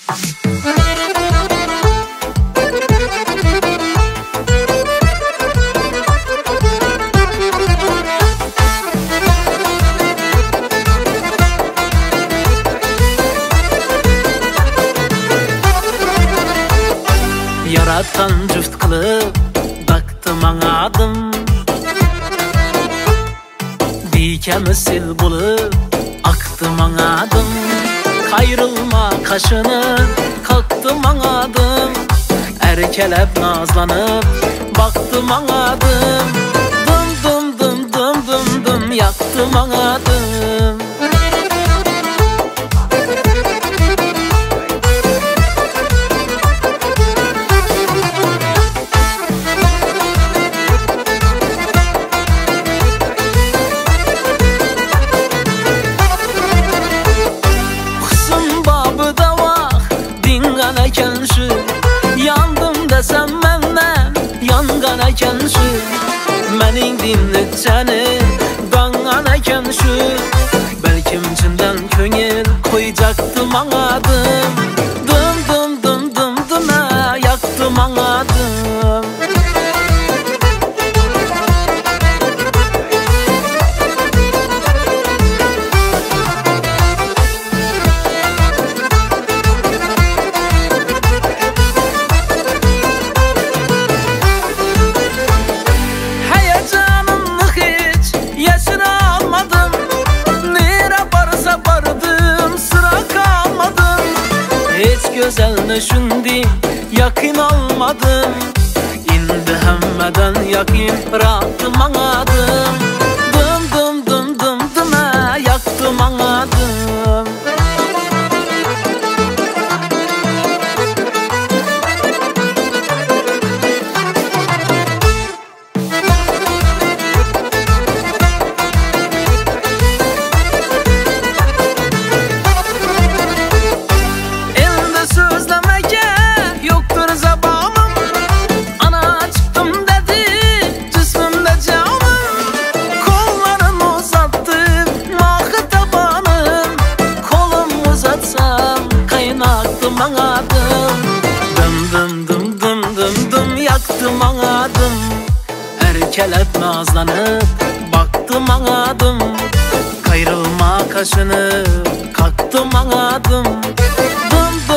Yaratkan cüft kılıp baktım anladım. Dikemisil bulup aktım anladım. Kayrılma kaşını kalktım anladım. Erkelep nazlanıp baktım anladım. Dım dım dım dım dım dım yaktım anladım. Yandım desem menden yangan eken şu. Mening dinletçeni dangan eken şu. Belkim içinden köngil koyacaktım anladım. Dım dım dım dım dım yaktım anladım. Güzelne şundi yakın almadım. İndi hemmeden yakın rahatım anladım. Dım dım dım dım dım yaktım anladım. Dım dım dım dım dım dım yaktım anladım. Erkelep nazlanıp baktım anladım. Kayrılma kaşını kalktım anladım. Dım